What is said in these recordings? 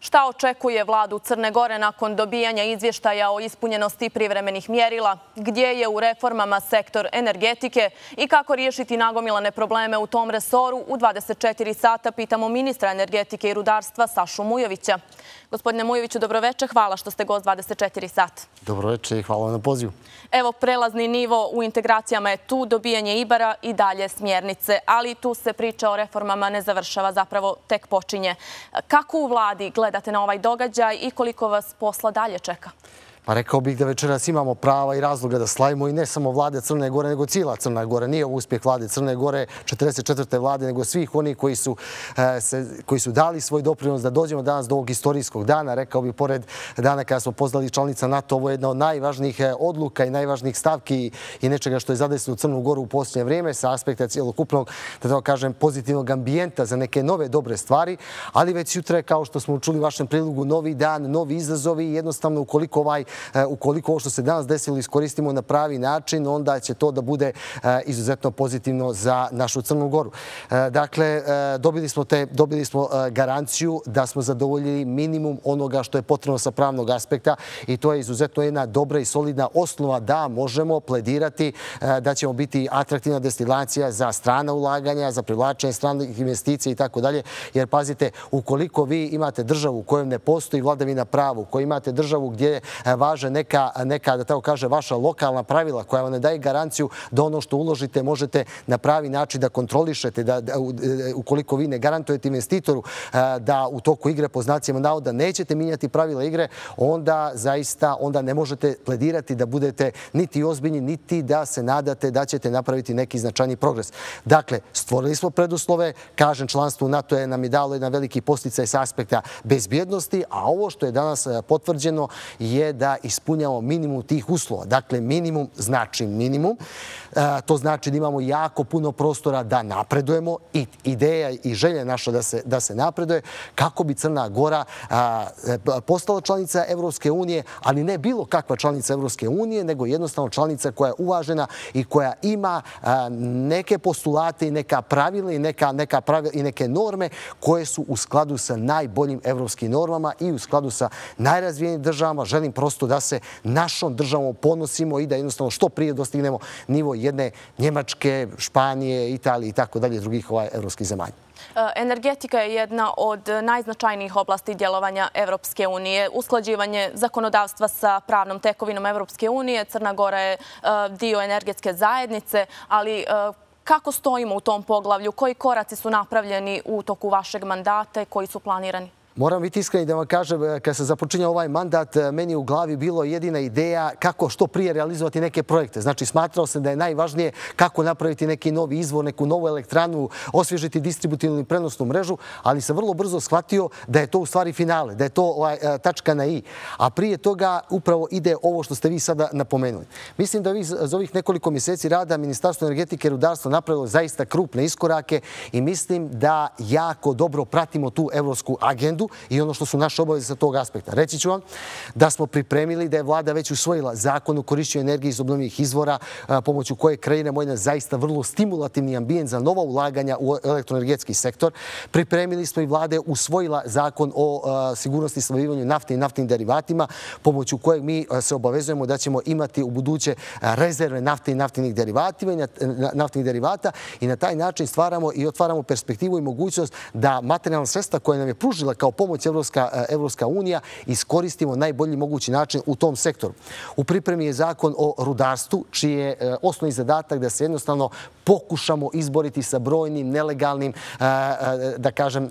Šta očekuje vladu Crne Gore nakon dobijanja izvještaja o ispunjenosti privremenih mjerila? Gdje je u reformama sektor energetike i kako riješiti nagomilane probleme u tom resoru? U 24 sata pitamo ministra energetike i rudarstva Sašu Mujovića. Gospodine Mujoviću, dobroveče. Hvala što ste gost 24 sata. Dobroveče i hvala vam na pozivu. Evo, prelazni nivo u integracijama je tu, dobijanje IBAR-a i dalje smjernice, ali tu se priča o reformama ne završava, zapravo tek počinje. Kako u vladi gledate na ovaj događaj i koliko vas posla dalje čeka? Pa rekao bih da večeras imamo prava i razloga da slavimo i ne samo vlade Crne Gore, nego cijela Crna Gora. Nije ovo uspjeh vlade Crne Gore, 44. vlade, nego svih onih koji su dali svoj doprinos da dođemo danas do ovog istorijskog dana. Rekao bih, pored dana kada smo postali članica NATO, ovo je jedna od najvažnijih odluka i najvažnijih stavki i nečega što je zadesilo Crnu Goru u posljednje vrijeme sa aspekta cijelokupnog, da tako kažem, pozitivnog ambijenta za neke nove dobre stvari. Ali već sutra, kao što smo čuli u vašem prilogu, novi dan, novi izazovi i jednostavno ukoliko ovo što se danas desilo iskoristimo na pravi način, onda će to da bude izuzetno pozitivno za našu Crnu Goru. Dakle, dobili smo garanciju da smo zadovoljili minimum onoga što je potrebno sa pravnog aspekta i to je izuzetno jedna dobra i solidna osnova da možemo pledirati da ćemo biti atraktivna destinacija za strana ulaganja, za privlačenje stranih investicija i tako dalje. Jer pazite, ukoliko vi imate državu u kojoj ne postoji vladavina prava, u kojoj imate državu gdje važe neka, da tako kaže, vaša lokalna pravila koja vam ne daje garanciju da ono što uložite možete na pravi način da kontrolišete, da ukoliko vi ne garantujete investitoru da u toku igre po znacima navoda nećete mijenjati pravila igre, onda zaista ne možete pledirati da budete niti ozbiljni, niti da se nadate da ćete napraviti neki značajni progres. Dakle, stvorili smo preduslove, kažem, članstvo u NATO nam je dalo jedan veliki posticaj sa aspekta bezbjednosti, a ovo što je danas potvrđeno je da ispunjamo minimum tih uslova. Dakle, minimum znači minimum. To znači da imamo jako puno prostora da napredujemo i ideja i želja naša da se napreduje kako bi Crna Gora postala članica Evropske unije, ali ne bilo kakva članica Evropske unije, nego jednostavno članica koja je uvažena i koja ima neke postulate i neka pravila i neke norme koje su u skladu sa najboljim evropskim normama i u skladu sa najrazvijenim državama. Želim prosto da se našom državom ponosimo i da jednostavno što prije dostignemo nivo jedne Njemačke, Španije, Italije i tako dalje drugih evropskih zemalja. Energetika je jedna od najznačajnijih oblasti djelovanja Evropske unije. Usklađivanje zakonodavstva sa pravnom tekovinom Evropske unije. Crna Gora je dio energetske zajednice, ali kako stojimo u tom poglavlju? Koji koraci su napravljeni u toku vašeg mandata i koji su planirani? Moram biti iskreni da vam kažem, kad se započinjao ovaj mandat, meni u glavi bilo jedina ideja kako što prije realizovati neke projekte. Znači, smatrao sam da je najvažnije kako napraviti neki novi izvor, neku novu elektranu, osvježiti distributivnu i prenosnu mrežu, ali sam vrlo brzo shvatio da je to u stvari finale, da je to tačka na i. A prije toga upravo ide ovo što ste vi sada napomenuli. Mislim da vi za ovih nekoliko mjeseci rada Ministarstvo energetike i rudarstva napravilo zaista krupne iskorake i mislim da jako dobro pratimo tu evropsku agendu i ono što su naše obaveze sa tog aspekta. Reći ću vam da smo pripremili, da je vlada već usvojila zakon o korišćenju energije iz obnovljivih izvora, pomoću koje kreiramo jedan zaista vrlo stimulativni ambijent za nova ulaganja u elektroenergetski sektor. Pripremili smo i vlada je usvojila zakon o sigurnosti i snabdevanju nafte i naftnim derivatima, pomoću kojeg mi se obavezujemo da ćemo imati u buduće rezerve nafte i naftnih derivata i na taj način stvaramo i otvaramo perspektivu i mogućnost da materijalna sredstva koje nam je pružila kao pomoć Evropska unija iskoristimo najbolji mogući način u tom sektoru. U pripremi je zakon o rudarstvu, čiji je osnovni zadatak da se jednostavno pokušamo izboriti sa brojnim nelegalnim, da kažem,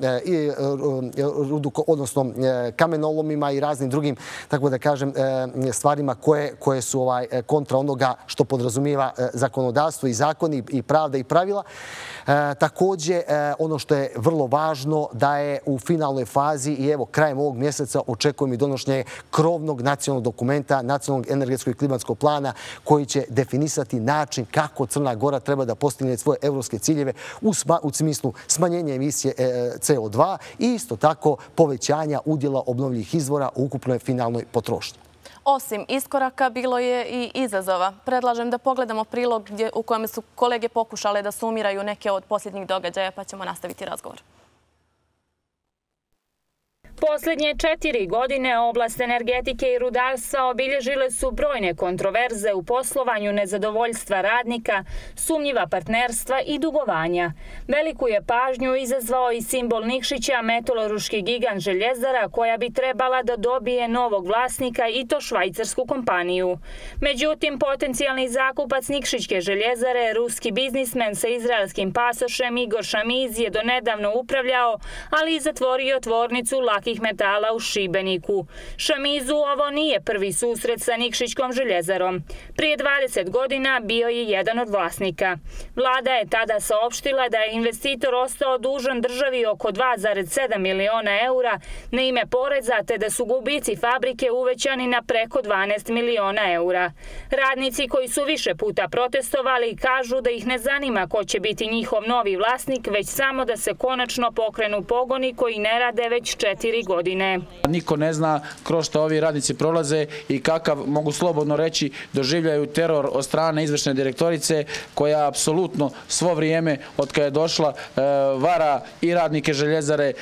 odnosno kamenolomima i raznim drugim, tako da kažem, stvarima koje su kontra onoga što podrazumijeva zakonodavstvo i zakoni i pravda i pravila. Također, ono što je vrlo važno da je u finalnoj fazi i evo krajem ovog mjeseca očekujem i donošenje krovnog nacionalnog dokumenta, nacionalnog energetskog i klimatskog plana koji će definisati način kako Crna Gora treba da postigne svoje evropske ciljeve u smislu smanjenja emisije CO2 i isto tako povećanja udjela obnovljivih izvora u ukupnoj finalnoj potrošnji. Osim iskoraka, bilo je i izazova. Predlažem da pogledamo prilog u kojem su kolege pokušale da sumiraju neke od posljednjih događaja, pa ćemo nastaviti razgovor. Posljednje 4 godine oblast energetike i rudarstva obilježile su brojne kontroverze u poslovanju, nezadovoljstva radnika, sumnjiva partnerstva i dugovanja. Veliku je pažnju izazvao i simbol Nikšića, metaloruški gigant Željezara, koja bi trebala da dobije novog vlasnika i to švajcarsku kompaniju. Međutim, potencijalni zakupac Nikšićke željezare, ruski biznismen sa izraelskim pasošem Igor Šamiz je donedavno upravljao, ali i zatvorio tvornicu lakih metala u Šibeniku. Šamizu ovo nije prvi susret sa Nikšićkom željezarom. Prije 20 godina bio je jedan od vlasnika. Vlada je tada saopštila da je investitor ostao dužan državi oko 2,7 miliona eura na ime poreza, te da su gubici fabrike uvećani na preko 12 miliona eura. Radnici koji su više puta protestovali kažu da ih ne zanima ko će biti njihov novi vlasnik, već samo da se konačno pokrenu pogoni koji ne rade već 4 godine. Niko ne zna kroz što ovi radnici prolaze i kakav, mogu slobodno reći, doživljaju teror od strane izvršne direktorice, koja apsolutno svo vrijeme od kada je došla vara i radnike željezare,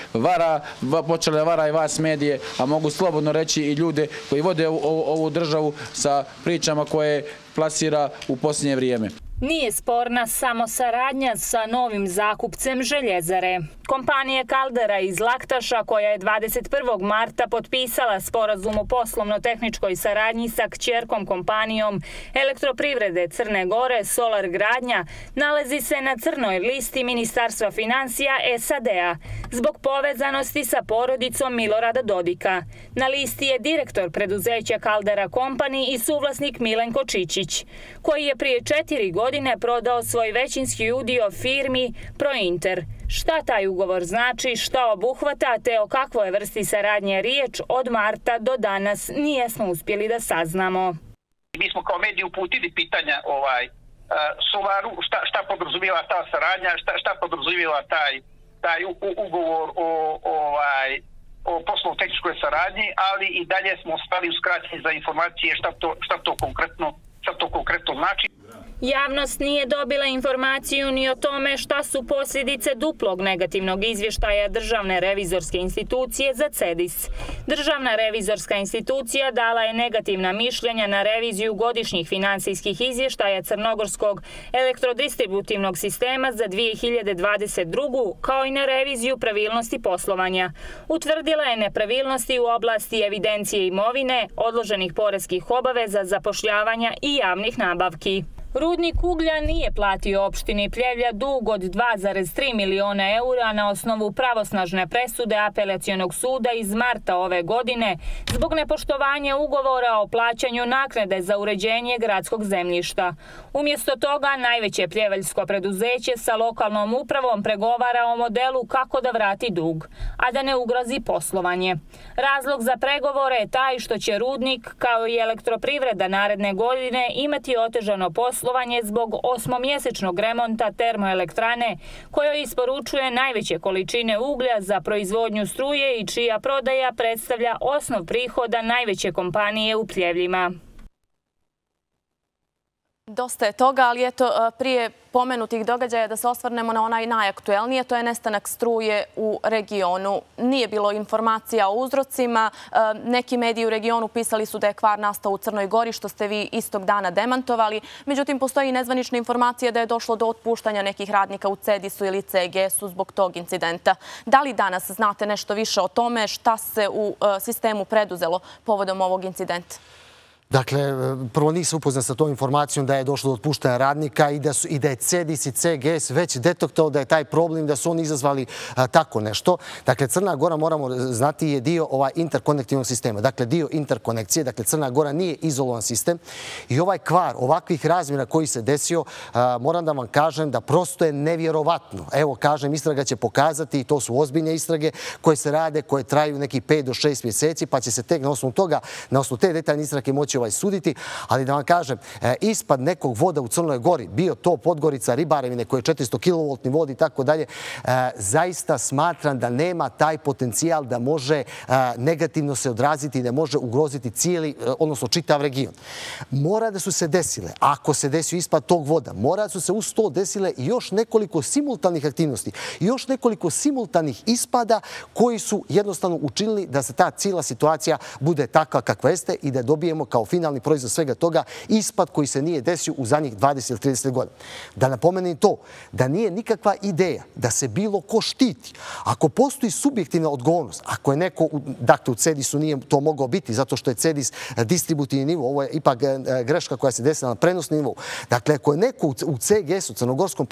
počele vara i vas medije, a mogu slobodno reći i ljude koji vode ovu državu sa pričama koje plasira u posljednje vrijeme. Nije sporna samo saradnja sa novim zakupcem željezare. Kompanija Kaldera iz Laktaša, koja je 21. marta potpisala sporazum o poslovno-tehničkoj saradnji sa kćerkom kompanijom Elektroprivrede Crne Gore Solar Gradnja, nalazi se na crnoj listi Ministarstva financija SAD-a zbog povezanosti sa porodicom Milorada Dodika. Na listi je direktor preduzeća Kaldera Company i suvlasnik Milenko Čičić, koji je prije 4 godine prodao svoj većinski udio firmi Prointer. Šta taj ugovor znači, šta obuhvata, te o kakvoj vrsti saradnje riječ od marta do danas nijesmo uspjeli da saznamo. Mi smo kao mediji uputili pitanja Solaru, šta podrazumijeva ta saradnja, šta podrazumijeva taj ugovor o poslovno-tehničkoj saradnji, ali i dalje smo ostali uskraćeni za informacije šta to konkretno znači. Javnost nije dobila informaciju ni o tome šta su posljedice duplog negativnog izvještaja Državne revizorske institucije za CEDIS. Državna revizorska institucija dala je negativna mišljenja na reviziju godišnjih finansijskih izvještaja Crnogorskog elektrodistributivnog sistema za 2022. kao i na reviziju pravilnosti poslovanja. Utvrdila je nepravilnosti u oblasti evidencije imovine, odloženih poreskih obaveza, zapošljavanja i javnih nabavki. Rudnik uglja nije platio opštini Pljevlja dug od 2,3 miliona eura na osnovu pravosnažne presude Apelacionog suda iz marta ove godine zbog nepoštovanja ugovora o plaćanju naknade za uređenje gradskog zemljišta. Umjesto toga, najveće pljeveljsko preduzeće sa lokalnom upravom pregovara o modelu kako da vrati dug, a da ne ugrozi poslovanje. Razlog za pregovore je taj što će rudnik, kao i elektroprivreda naredne godine, imati otežano poslovanje zbog 8-mjesečnog remonta termoelektrane, kojoj isporučuje najveće količine uglja za proizvodnju struje i čija prodaja predstavlja osnov prihoda najveće kompanije u Pljevljima. Dosta je toga, ali eto, prije pomenutih događaja da se osvrnemo na onaj najaktuelnije, to je nestanak struje u regionu. Nije bilo informacija o uzrocima. Neki mediji u regionu pisali su da je kvar nastao u Crnoj Gori, što ste vi istog dana demantovali. Međutim, postoji i nezvanična informacija da je došlo do otpuštanja nekih radnika u CEDIS-u ili CGS-u zbog tog incidenta. Da li danas znate nešto više o tome, šta se u sistemu preduzelo povodom ovog incidenta? Dakle, prvo nisam upoznan sa tom informacijom da je došlo do otpuštanja radnika i da je CEDIS i CGS već detektovao da je taj problem, da su oni izazvali tako nešto. Dakle, Crna Gora, moramo znati, je dio interkonektivnog sistema. Dakle, dio interkonekcije. Dakle, Crna Gora nije izolovan sistem. I ovaj kvar ovakvih razmjera koji se desio, moram da vam kažem da prosto je nevjerovatno. Evo, kažem, istraga će pokazati, i to su ozbiljne istrage koje se rade, koje traju nekih 5 do 6 mjeseci, pa će se tek na osnovu toga, na osnovu te detaljne istrage moći će suditi, ali da vam kažem, ispad nekog voda u Crnoj Gori, bio to Podgorica, Ribarevine koje je 400 kV vod i tako dalje, zaista smatram da nema taj potencijal da može negativno se odraziti i da može ugroziti cijeli, odnosno čitav region. Mora da su se desile, ako se desio ispad tog voda, mora da su se uz to desile još nekoliko simultanih aktivnosti, još nekoliko simultanih ispada koji su jednostavno učinili da se ta cijela situacija bude takva kakva jeste i da dobijemo kao finalni proizvod svega toga ispad koji se nije desio u zadnjih 20 ili 30 godina. Da napomenem to, da nije nikakva ideja da se bilo ko štiti. Ako postoji subjektivna odgovornost, ako je neko, dakle u CEDIS-u nije to mogao biti zato što je CEDIS distributivni nivo, ovo je ipak greška koja se desila na prenosnom nivou. Dakle, ako je neko u CGS-u, Crnogorskom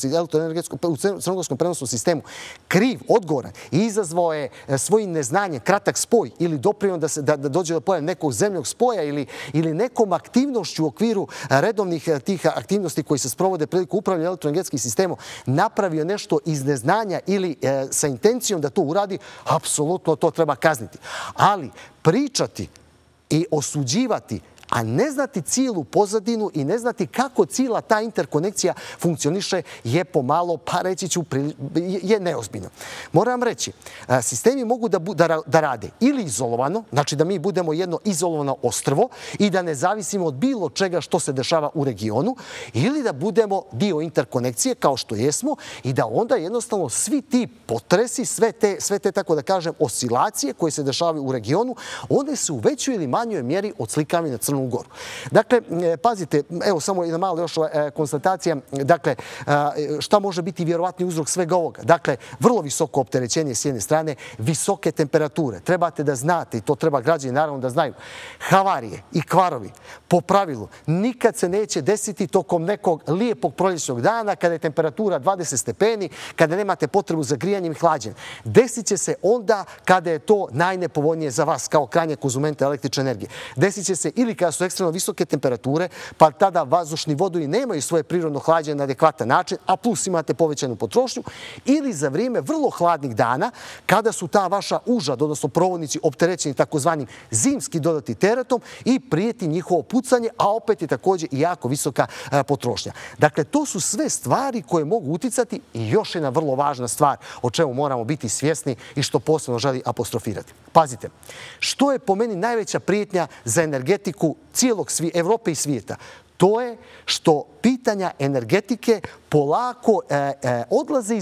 prenosnom sistemu, kriv, odgovoran i izazvao je svojim neznanjem kratak spoj ili doprinio da dođe do pojave nekog zemljog spoja ili nekom aktivnošću u okviru redovnih tih aktivnosti koji se sprovode priliku upravljanja elektroenergetskim sistemom, napravio nešto iz neznanja ili sa intencijom da to uradi, apsolutno to treba kazniti. Ali pričati i osuđivati, a ne znati cijelu pozadinu i ne znati kako cijela ta interkonekcija funkcioniše je pomalo, pa reći ću, je neozbiljno. Moram reći, sistemi mogu da rade ili izolovano, znači da mi budemo jedno izolovano ostrvo i da ne zavisimo od bilo čega što se dešava u regionu, ili da budemo dio interkonekcije kao što jesmo i da onda jednostavno svi ti potresi, sve te, tako da kažem, oscilacije koje se dešavaju u regionu, one su u većoj ili manjoj mjeri odslikane na Crnu Goru. Dakle, pazite, evo samo jedna mala još konstatacija, dakle, šta može biti vjerovatni uzrok svega ovoga? Dakle, vrlo visoko opterećenje s jedne strane, visoke temperature. Trebate da znate, i to treba građani naravno da znaju, havarije i kvarovi po pravilu nikad se neće desiti tokom nekog lijepog proljećnog dana kada je temperatura 20 stepeni, kada nemate potrebu za grijanjem i hlađenjem. Desit će se onda kada je to najnepovoljnije za vas kao krajnje konzumenta električne energije. Desit će se ili kada su ekstremno visoke temperature, pa tada vazdušni vodovi nemaju svoje prirodno hlađenje na adekvatan način, a plus imate povećanu potrošnju, ili za vrijeme vrlo hladnih dana, kada su ta vaša užad, odnosno provodnici opterećeni takozvanim zimski dodati teretom i prijeti njihovo pucanje, a opet je također i jako visoka potrošnja. Dakle, to su sve stvari koje mogu uticati i još jedna vrlo važna stvar o čemu moramo biti svjesni i što posebno želi apostrofirati. Pazite, što je po meni najveća prijetnja za energetiku cijelog Evrope i svijeta? To je što pitanja energetike polako odlaze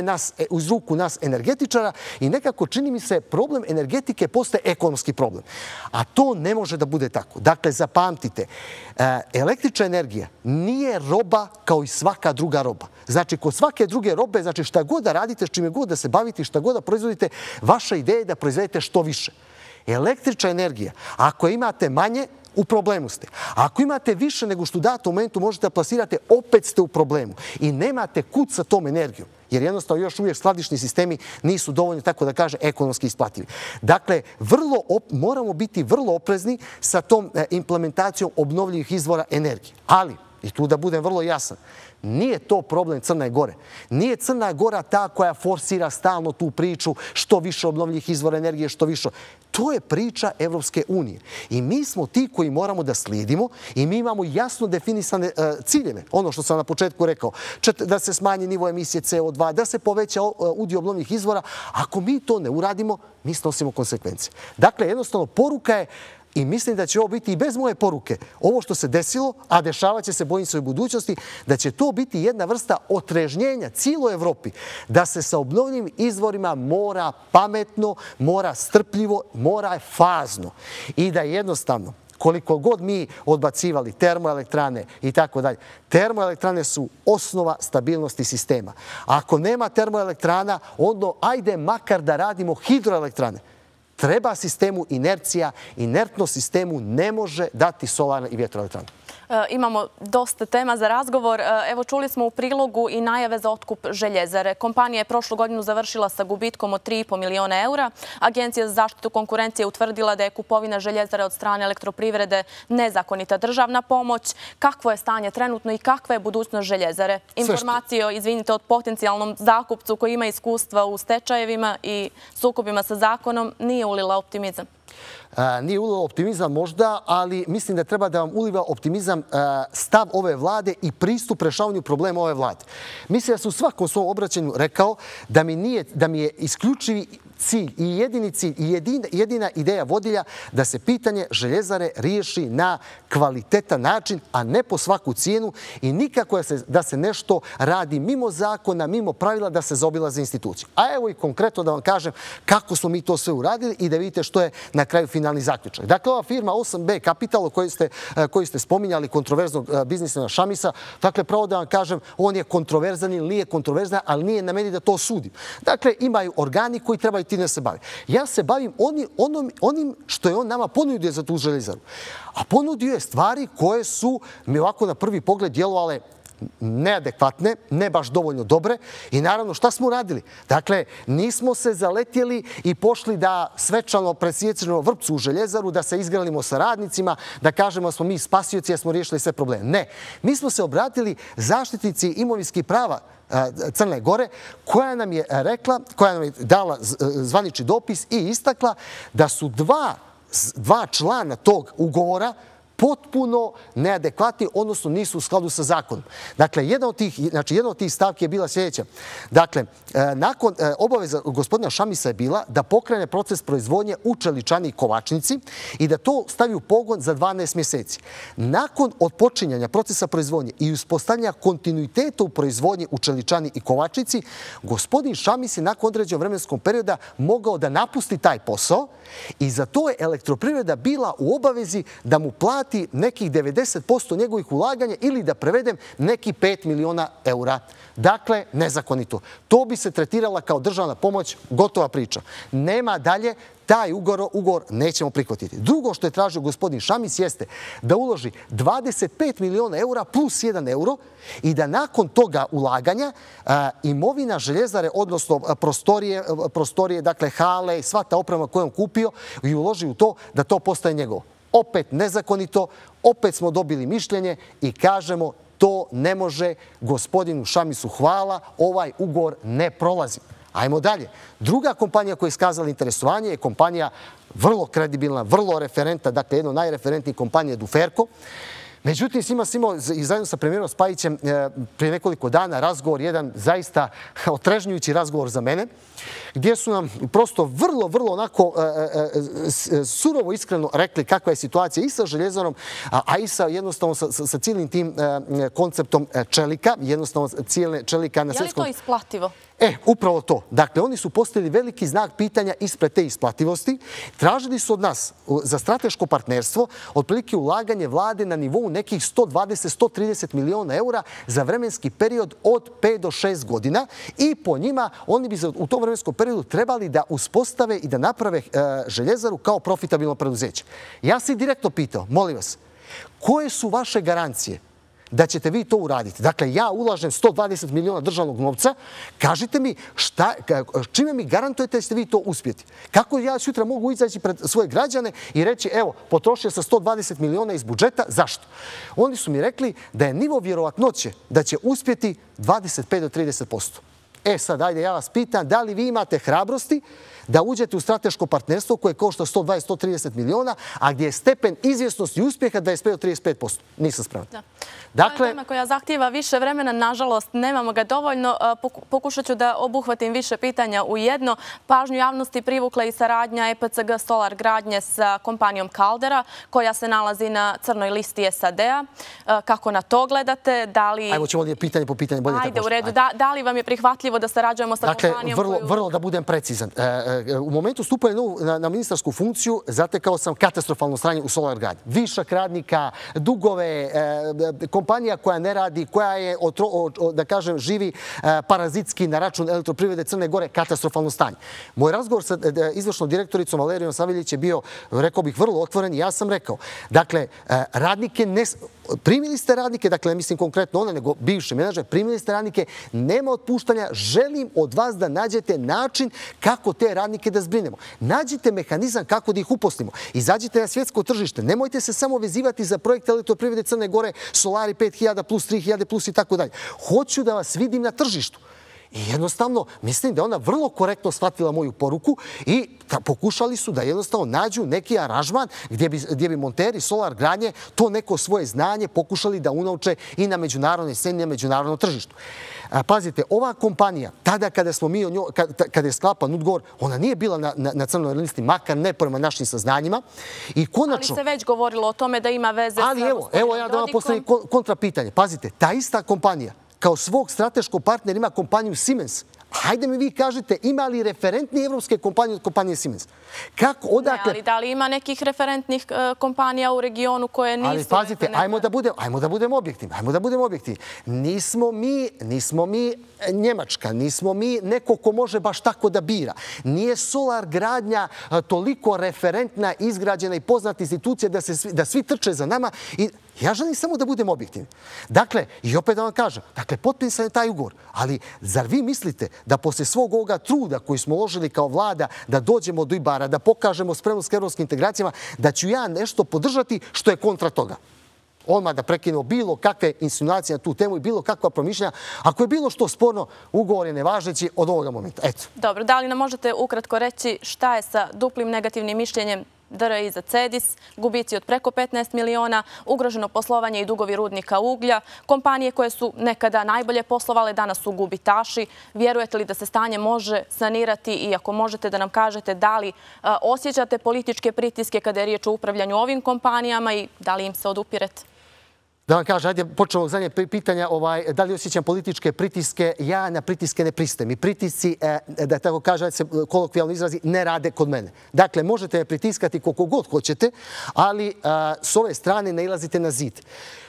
iz ruku nas energetičara i nekako čini mi se problem energetike postaje ekonomski problem. A to ne može da bude tako. Dakle, zapamtite, električna energija nije roba kao i svaka druga roba. Znači, kod svake druge robe, znači šta god da radite, s čime god da se bavite, šta god da proizvodite, vaša ideja je da proizvedete što više. Električna energija, ako imate manje, u problemu ste. Ako imate više nego što u datom momentu možete da plasirate, opet ste u problemu. I nemate kud sa tom energijom. Jer jednostavno još uvijek skladišni sistemi nisu dovoljno, tako da kaže, ekonomski isplativi. Dakle, moramo biti vrlo oprezni sa tom implementacijom obnovljivih izvora energije. Ali, i tu da budem vrlo jasan, nije to problem Crne Gore. Nije Crna Gora ta koja forsira stalno tu priču što više obnovljivih izvora energije, što više. To je priča Evropske unije. I mi smo ti koji moramo da slijedimo i mi imamo jasno definisane ciljeve. Ono što sam na početku rekao, da se smanji nivo emisije CO2, da se poveća udio obnovljivih izvora. Ako mi to ne uradimo, mi snosimo konsekvence. Dakle, jednostavno, poruka je, i mislim da će ovo biti i bez moje poruke, ovo što se desilo, a dešavat će se, bojim se u budućnosti, da će to biti jedna vrsta otrežnjenja cijeloj Evropi, da se sa obnovljivim izvorima mora pametno, mora strpljivo, mora fazno i da jednostavno, koliko god mi odbacivali termoelektrane i tako dalje, termoelektrane su osnova stabilnosti sistema. Ako nema termoelektrana, onda ajde makar da radimo hidroelektrane. Treba sistemu inercija, inertnost sistemu ne može dati solarne i vjetroelektrane. Imamo dosta tema za razgovor. Evo, čuli smo u prilogu i najave za otkup Željezare. Kompanija je prošlu godinu završila sa gubitkom od 3,5 miliona eura. Agencija za zaštitu konkurencije utvrdila da je kupovina Željezare od strane Elektroprivrede nezakonita državna pomoć. Kakvo je stanje trenutno i kakva je budućnost Željezare? Informacije, izvinite, od potencijalnom zakupcu koji ima iskustva u stečajevima i sukobima sa zakonom nije ulila optimizam? Nije ulila optimizam možda, ali mislim da treba da vam uliva optimizam stav ove vlade i pristup rešavanju problema ove vlade. Mislim da sam u svakom svom obraćanju rekao da mi je isključivi cilj i jedini cilj i jedina ideja vodilja da se pitanje Željezare riješi na kvalitetan način, a ne po svaku cijenu i nikako da se nešto radi mimo zakona, mimo pravila, da se zaobilaze institucije. A evo i konkretno da vam kažem kako smo mi to sve uradili i da vidite što je na kraju finalni zaključak. Dakle, ova firma 8B Capital koju ste spominjali, kontroverznog biznismena Šamisa, dakle, pravo da vam kažem, on je kontroverzan ili nije kontroverzan, ali nije na meni da to sudim. Dakle, imaju organi koji trebaju time da se bavi. Ja se bavim onim što je on nama ponudio za tu Željezaru. A ponudio je stvari koje su mi ovako na prvi pogled djelovale neadekvatne, ne baš dovoljno dobre i naravno šta smo uradili? Dakle, nismo se zaletjeli i pošli da svečano presjecimo vrpcu u Željezaru, da se izgralimo sa radnicima, da kažemo da smo mi spasioci, da smo riješili sve probleme. Ne. Mi smo se obratili zaštitnici imovinskih prava Crne Gore, koja nam je rekla, koja nam je dala zvanični dopis i istakla da su dva člana tog ugovora potpuno neadekvatni, odnosno nisu u skladu sa zakonom. Dakle, jedna od tih stavki je bila sljedeća. Dakle, nakon obaveza gospodina Šamisa je bila da pokrene proces proizvodnje u Čeličani i Kovačnici i da to stavi u pogon za 12 mjeseci. Nakon odpočinjanja procesa proizvodnje i uspostavljanja kontinuiteta u proizvodnji u Čeličani i Kovačnici, gospodin Šamis je nakon određenog vremenskog perioda mogao da napusti taj posao i za to je Elektroprivreda bila u obavezi da mu plati nekih 90% njegovih ulaganja ili da prevedem neki 5 miliona eura. Dakle, nezakonito. To bi se tretirala kao državna pomoć, gotova priča. Nema dalje, taj ugovor nećemo prihvatiti. Drugo što je tražio gospodin Šamis jeste da uloži 25 miliona eura plus 1 euro i da nakon toga ulaganja imovina Željezare, odnosno prostorije, dakle hale i sva ta oprema koju on kupio i uloži u to da to postaje njegovo. Opet nezakonito, opet smo dobili mišljenje i kažemo to ne može gospodinu Šamisu hvala, ovaj ugovor ne prolazi. Ajmo dalje. Druga kompanija koja je iskazala interesovanje je kompanija vrlo kredibilna, vrlo referentna, dakle jedna od najreferentnijih kompanija Duferko. Međutim, s njima sam imao i zajedno sa premijerom Spajićem prije nekoliko dana razgovor, jedan zaista otrežnjujući razgovor za mene, gdje su nam prosto vrlo onako surovo iskreno rekli kakva je situacija i sa Željezarom, a i sa jednostavno sa cijelim tim konceptom čelika, jednostavno cijele čelika na svjetskom... Je li to isplativo? Upravo to. Dakle, oni su postavili veliki znak pitanja ispred te isplativosti. Tražili su od nas za strateško partnerstvo otprilike ulaganje vlade na nivou nekih 120-130 miliona eura za vremenski period od 5 do 6 godina i po njima oni bi u tom vremenskom periodu trebali da uspostave i da naprave Željezaru kao profitabilno preduzeće. Ja sam ih direktno pitao, molim vas, koje su vaše garancije da ćete vi to uraditi? Dakle, ja ulažem 120 miliona državnog novca, kažite mi čime mi garantujete da ćete vi to uspjeti? Kako ja sutra mogu izaći pred svoje građane i reći, evo, potrošio sam 120 miliona iz budžeta, zašto? Oni su mi rekli da je nivo vjerovatnoće da će uspjeti 25 do 30%. Sad, ajde, ja vas pitam, da li vi imate hrabrosti da uđete u strateško partnerstvo koje košta 120-130 miliona, a gdje je stepen izvjesnosti i uspjeha 25 do 35%? Nisam spreman. Dakle, to je tema koja zahtijeva više vremena. Nažalost, nemamo ga dovoljno. Pokušat ću da obuhvatim više pitanja u jedno. Pažnju javnosti privukla i saradnja EPCG Solar gradnje sa kompanijom Caldera, koja se nalazi na crnoj listi SAD-a. Kako na to gledate? Ajmo ćemo li pitanje po pitanje. Ajde, u redu. Da li vam je prihvatljivo da sarađujemo sa kompanijom koju... Dakle, vrlo da budem precizan. U momentu stupanja na ministarsku funkciju zatekao sam katastrofalno stanje u Solar gradnji. Višak radnika, dugove, kompanija koja ne radi, koja je, da kažem, živi parazitski na račun Elektroprivrede Crne Gore, katastrofalno stanje. Moj razgovor sa izvršnom direktoricom Valerijom Saviljić je bio, rekao bih, vrlo otvoren i ja sam rekao, dakle, primili ste radnike, dakle, ne mislim konkretno ona, nego bivši menadžer, primili ste radnike, nema otpuštanja, želim od vas da nađete način kako te radnike da zbrinemo. Nađite mehanizam kako da ih uposlimo. Izađite na svjetsko tržište. Nemojte se samo vezivati za projekt Elektroprivrede Crne Gore, Solari 5000 plus 3000 plus i tako dalje. Hoću da vas vidim na tržištu. I jednostavno, mislim da je ona vrlo korektno shvatila moju poruku i pokušali su da jednostavno nađu neki aranžman gdje bi monteri solar gradnje to neko svoje znanje pokušali da unovče i na međunarodnoj sceni, na međunarodnom tržištu. Pazite, ova kompanija, tada kada je sklapan ugovor, ona nije bila na crnoj listi, makar ne prema našim saznanjima. Ali se već govorilo o tome da ima veze sa gospodinom Dodikom. Evo ja da vam postavim kontrapitanje. Pazite, ta ista kompanija kao svog strateškog partnera ima kompaniju Siemens. Hajde mi vi kažete, ima li referentni evropske kompanije od kompanije Siemens? Ne, ali da li ima nekih referentnih kompanija u regionu koje nisu... Ali pazite, ajmo da budemo objektivni. Nismo mi Njemačka, nismo mi neko ko može baš tako da bira. Nije solar gradnja toliko referentna, izgrađena i poznata institucija da svi trče za nama i ja želim samo da budem objektivni. Dakle, i opet da vam kažem, potpisan je taj ugovor, ali zar vi mislite da posle svog ovoga truda koji smo uložili kao vlada da dođemo do Ibara, da pokažemo spremnost k evropskim integracijama, da ću ja nešto podržati što je kontra toga? Odmah da prekinemo bilo kakve insinuacije na tu temu i bilo kakva promišljanja. Ako je bilo što sporno, ugovor je nevažeći od ovoga momenta. Eto. Dobro, da li nam možete ukratko reći šta je sa duplim negativnim mišljenjem DRI za CEDIS, gubici od preko 15 miliona, ugroženo poslovanje i dugovi rudnika uglja, kompanije koje su nekada najbolje poslovale, danas su gubitaši. Vjerujete li da se stanje može sanirati i ako možete da nam kažete da li osjećate političke pritiske kada je riječ o upravljanju ovim kompanijama i da li im se odupirete? Da vam kažem, ajde počnemo od zadnje pitanja, da li osjećam političke pritiske? Ja na pritiske ne pristajem. I pritisci, da tako kažem, da se kolokvijalno izrazi, ne rade kod mene. Dakle, možete me pritiskati koliko god hoćete, ali s ove strane nailazite na zid.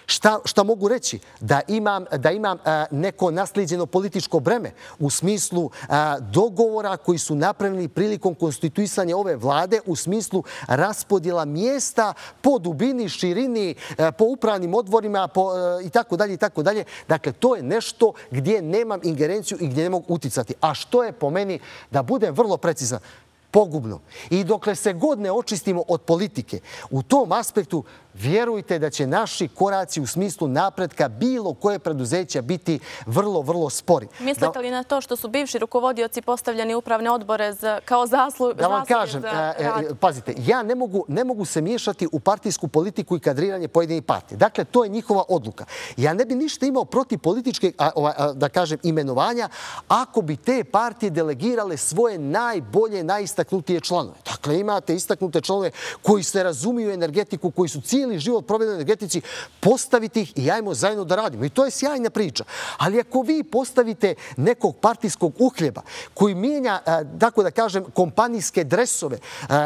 Šta mogu reći? Da imam neko naslijeđeno političko breme u smislu dogovora koji su napravili prilikom konstituisanja ove vlade, u smislu raspodjela mjesta po dubini, širini, po upravnim odborima i tako dalje. Dakle, to je nešto gdje nemam ingerenciju i gdje ne mogu uticati. A što je po meni, da budem vrlo precizan, pogubno. I dokle se god ne očistimo od politike, u tom aspektu vjerujte da će naši koraci u smislu napretka bilo koje preduzeća biti vrlo, vrlo spori. Mislite li na to što su bivši rukovodioci postavljeni upravne odbore kao zasluge za rad? Da vam kažem, pazite, ja ne mogu se miješati u partijsku politiku i kadriranje pojedinih partija. Dakle, to je njihova odluka. Ja ne bi ništa imao protiv političke, da kažem, imenovanja ako bi te partije delegirale svoje najbolje, najistaknutije članove. Dakle, imate istaknute članove koji se razumiju energetiku, koji su cijeli život proveden u energetici, postaviti ih i ajmo zajedno da radimo. I to je sjajna priča. Ali ako vi postavite nekog partijskog uhljeba koji mijenja, tako da kažem, kompanijske dresove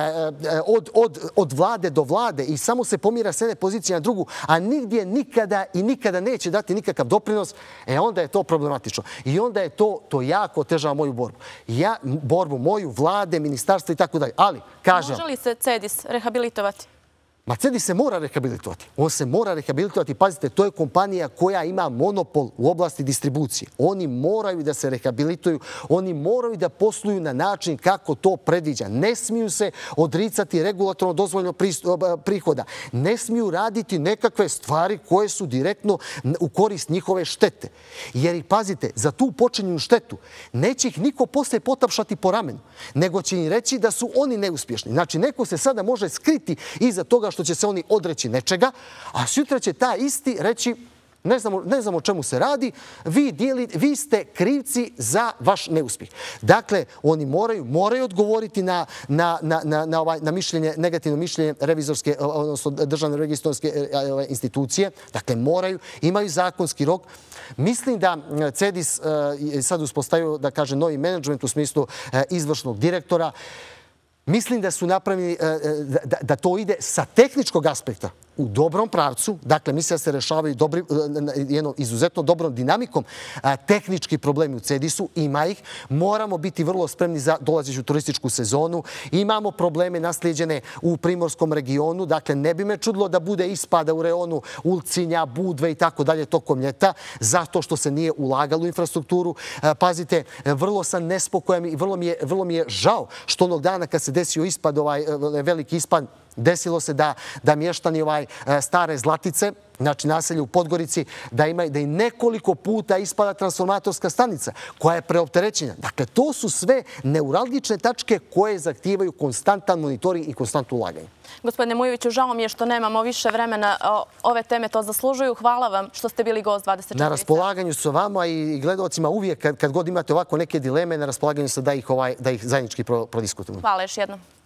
od vlade do vlade i samo se pomira s jedne pozicije na drugu, a nigdje nikada i nikada neće dati nikakav doprinos, onda je to problematično. I onda je to jako otežava moju borbu. Borbu moju, vlade, ministarstva i tako dalje. Ali, kažem... Može li se CEDIS rehabilitovati? Ma CEDIS se mora rehabilitovati. On se mora rehabilitovati. Pazite, to je kompanija koja ima monopol u oblasti distribucije. Oni moraju da se rehabilituju. Oni moraju da posluju na način kako to predviđa. Ne smiju se odricati regulatorno dozvoljeno prihoda. Ne smiju raditi nekakve stvari koje su direktno u korist njihove štete. Jer, pazite, za tu počinjenu štetu neće ih niko posle potapšati po ramenu, nego će im reći da su oni neuspješni. Znači, neko se sada može skriti iza toga što će se oni odreći nečega, a sutra će ta isti reći ne znamo o čemu se radi, vi ste krivci za vaš neuspjeh. Dakle, oni moraju odgovoriti na mišljenje, negativno mišljenje revizorske, odnosno državne registarske institucije. Dakle, imaju zakonski rok. Mislim da CEDIS sad uspostavio, da kažem, novi menadžment u smislu izvršnog direktora. Mislim da su napravili da to ide sa tehničkog aspekta u dobrom pravcu. Dakle, mislim da se rešavaju jednom izuzetno dobrom dinamikom tehnički problemi u CEDIS-u. Ima ih. Moramo biti vrlo spremni za dolazeću turističku sezonu. Imamo probleme naslijeđene u primorskom regionu. Dakle, ne bi me čudilo da bude ispada u reonu Ulcinja, Budve i tako dalje tokom ljeta, zato što se nije ulagalo u infrastrukturu. Pazite, vrlo sam nespokojan i vrlo mi je žao što onog dana kad se desio ispad, veliki ispad, desilo se da mještani Stare Zlatice, znači naselje u Podgorici, da i nekoliko puta ispada transformatorska stanica koja je preopterećena. Dakle, to su sve neuralgične tačke koje zahtijevaju konstantan monitoring i konstantno ulaganje. Gospodine Mujoviću, žao mi je što nemamo više vremena. Ove teme to zaslužuju. Hvala vam što ste bili gost 24 Na raspolaganju su vama i gledalcima uvijek kad god imate ovako neke dileme, na raspolaganju su da ih zajednički prodiskutujemo. Hvala još jednom.